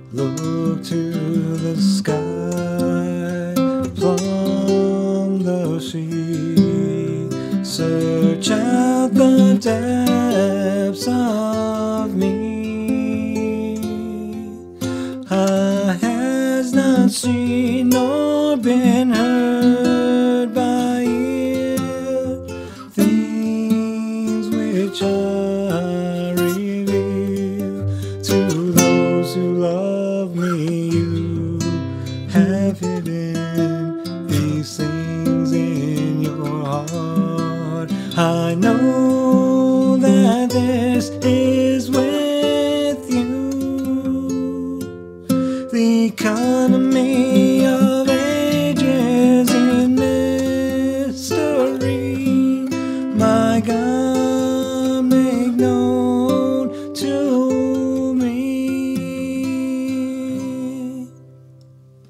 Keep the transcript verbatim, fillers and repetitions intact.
Look to the sky, plumb the sea, search out the depths of me. Eye has not seen nor been heard by ear things which are revealed to